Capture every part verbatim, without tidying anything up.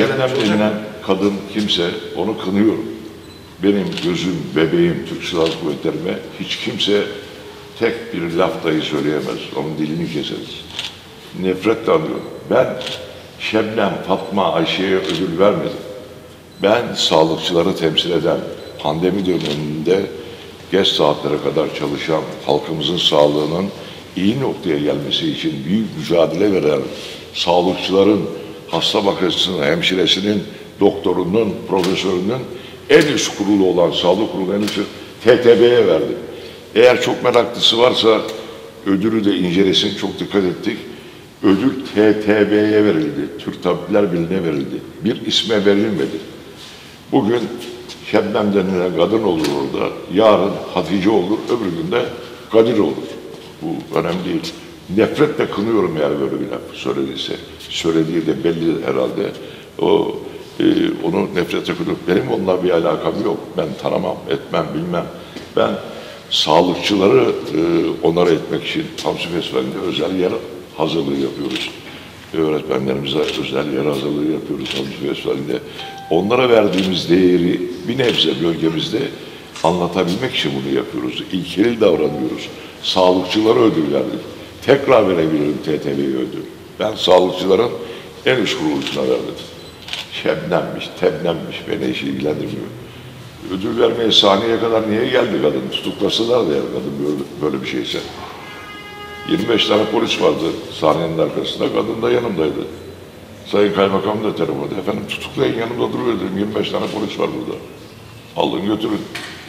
Şebnem denilen kadın kimse, onu kınıyorum. Benim gözüm, bebeğim, Türk Silahlı Kuvvetlerime hiç kimse tek bir laf dahi söyleyemez. Onun dilini keseriz. Nefretle anıyorum. Ben Şebnem, Fatma, Ayşe'ye ödül vermedim. Ben sağlıkçıları temsil eden, pandemi döneminde geç saatlere kadar çalışan, halkımızın sağlığının iyi noktaya gelmesi için büyük mücadele veren sağlıkçıların, hasta bakıcısının, hemşiresinin, doktorunun, profesörünün en üst kurulu olan sağlık kurulu en üst T T B'ye verdim. Eğer çok meraklısı varsa ödülü de incelesin, çok dikkat ettik. Ödül T T B'ye verildi, Türk Tabipler Birliği'ne verildi. Bir isme verilmedi. Bugün Şebnem denilen kadın olur orada, yarın Hatice olur, öbür gün de Kadir olur. Bu önemli değil. Nefretle kınıyorum eğer böyle bir laf söylediyse. Söylediği de belli herhalde. O e, onu nefretle kınıyorum. Benim onunla bir alakam yok. Ben tanımam, etmem, bilmem. Ben sağlıkçıları e, onara etmek için Hamsi Festivali'nde özel yer hazırlığı yapıyoruz. Öğretmenlerimize özel yer hazırlığı yapıyoruz Hamsi Festivali'nde. Onlara verdiğimiz değeri bir nebze bölgemizde anlatabilmek için bunu yapıyoruz. İlkeli davranıyoruz. Sağlıkçılara ödül verdik. Tekrar verebilirim T T B'ye ödül. Ben sağlıkçıların en üst kuruluşuna verdim. Şebnemmiş, tebnemmiş, beni hiç ilgilendirmiyor. Ödül vermeye sahneye kadar niye geldi kadın? Tutuklasalar da ya kadın böyle, böyle bir şeyse. yirmi beş tane polis vardı sahnenin arkasında, kadın da yanımdaydı. Sayın Kaymakam da telefonda, efendim tutuklayın yanımda duruyor dedim, yirmi beş tane polis var burada. Alın götürün.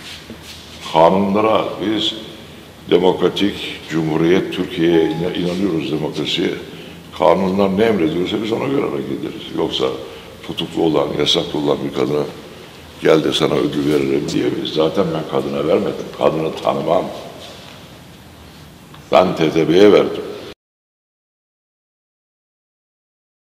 Kanunlara biz demokratik, cumhuriyet, Türkiye'ye inanıyoruz, demokrasiye. Kanunlar ne emrediyorsa biz ona göre hareket ederiz. Yoksa tutuklu olan, yasaklı olan bir kadına gel de sana ödül veririm diyemeyiz. Zaten ben kadına vermedim, kadını tanımam. Ben T T B'ye verdim.